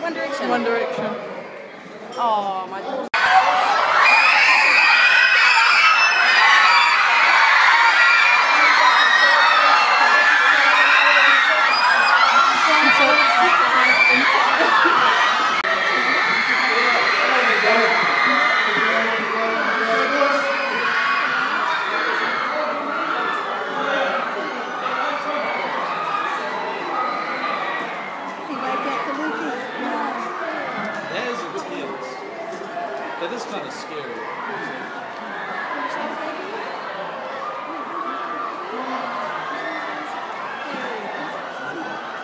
One Direction. One Direction. Oh, my God. That is intense. That is kind of scary.